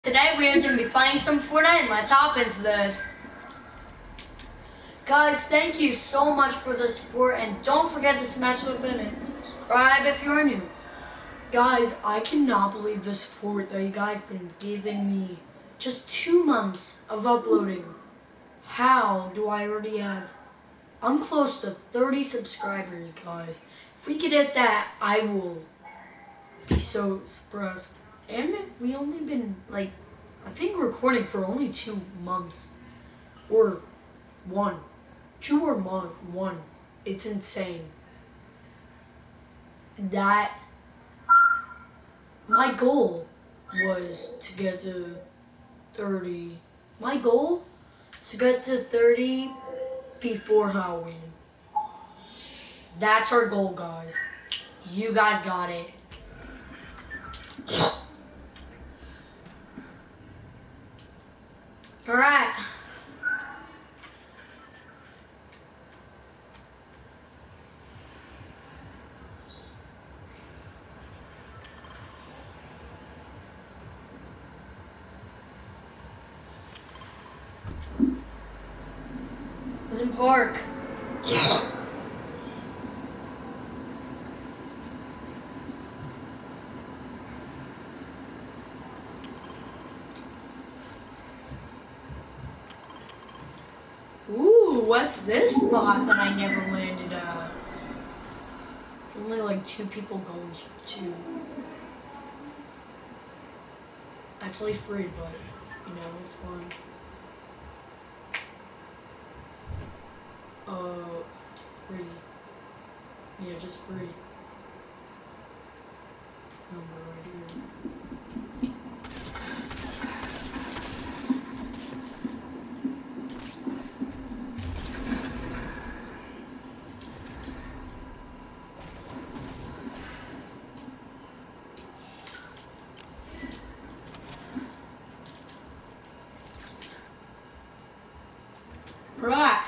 Today we are going to be playing some Fortnite. Let's hop into this. Guys, thank you so much for the support, and don't forget to smash the button and subscribe if you're new. Guys, I cannot believe the support that you guys been giving me. Just 2 months of uploading. How do I already have... I'm close to 30 subscribers, guys. If we could hit that, I will be so expressed. And we only been, like, I think recording for only 2 months. Or 1. 2 or 1. It's insane. That, my goal was to get to 30. My goal is to get to 30 before Halloween. That's our goal, guys. You guys got it. Alright. Pleasant Park. Ooh, what's this spot that I never landed at? There's only like 2 people going to. Actually free, but you know, it's fun. Free. Yeah, just free. This number right here. Right.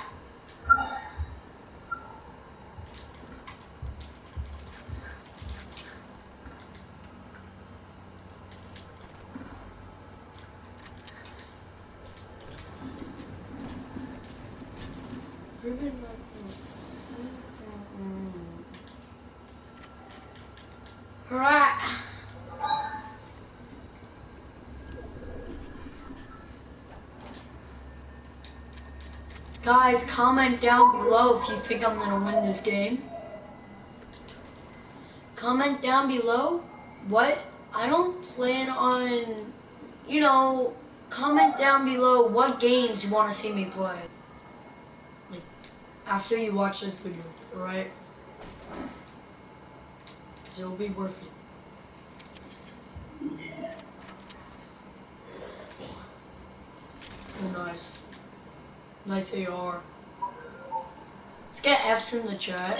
Right. Guys, comment down below if you think I'm gonna win this game. Comment down below what I don't plan on, you know, comment down below what games you want to see me play. Like, after you watch this video, alright? Because it'll be worth it. Oh, nice. Nice AR. Let's get F's in the chat.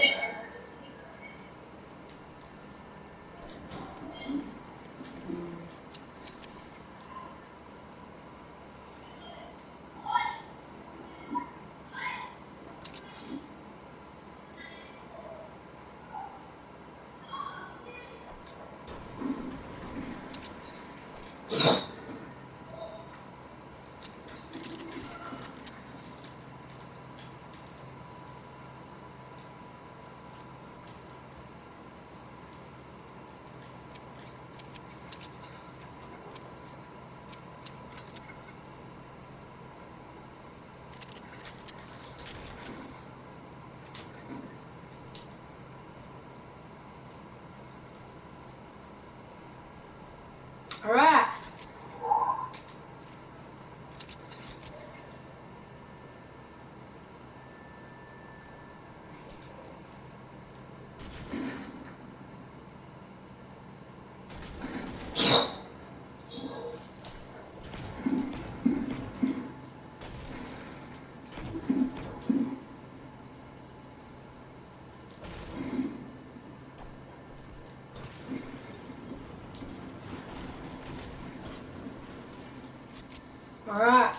Alright. Alright.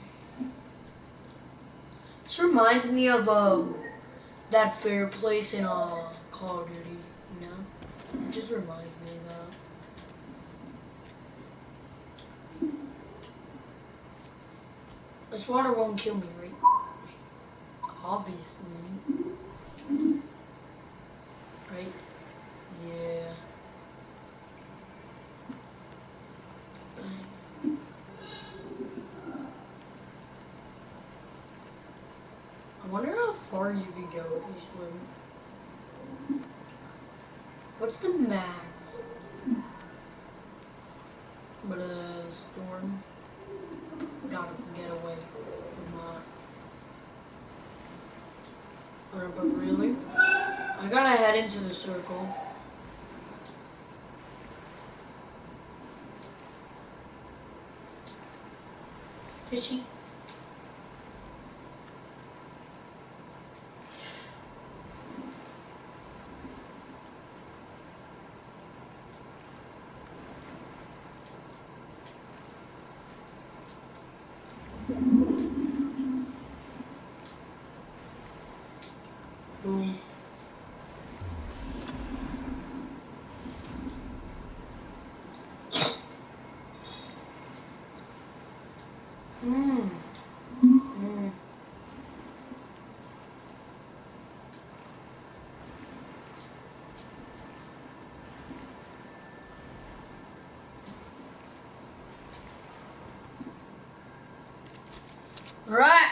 This reminds me of that fair place in Call of Duty, you know? It just reminds me of that. This water won't kill me, right? Obviously. Right? Yeah. I wonder how far you could go if you swim. What's the max? But storm. Gotta get away from but really? I gotta head into the circle. Fishy. Boom. Mmm. Mmm. Right.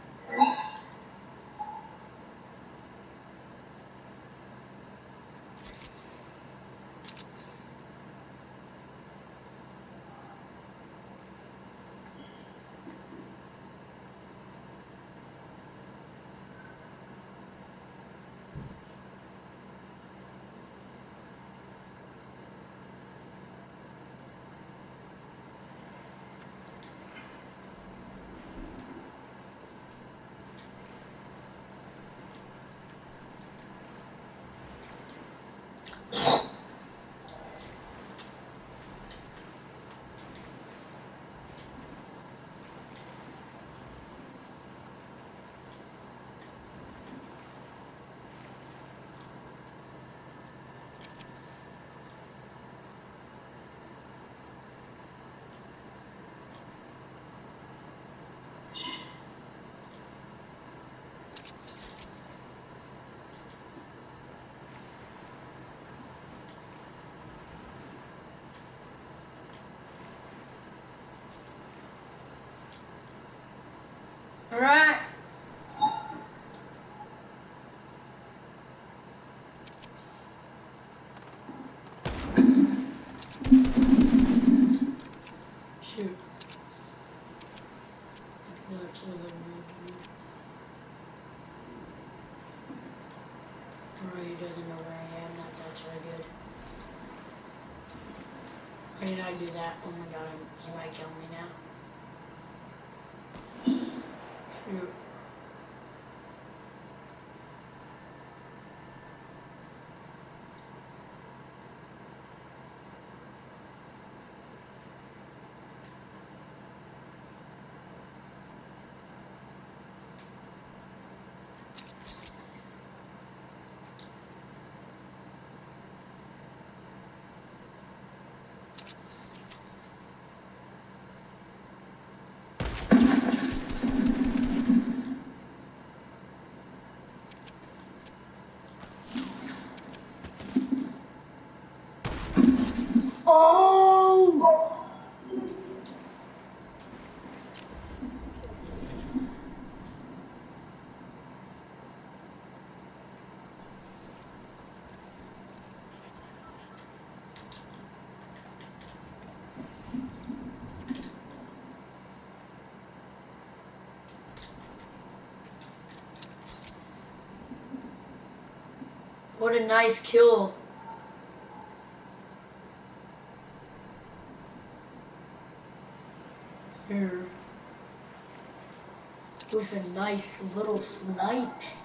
Alright. Shoot. Alright, he doesn't know where I am. That's actually good. Why did I do that? Oh my god, he might kill me now. Shoot. Oh! What a nice kill. Here. With a nice little snipe.